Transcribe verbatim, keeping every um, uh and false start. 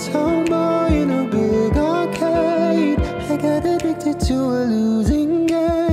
town boy in a big arcade. I got addicted to a losing game.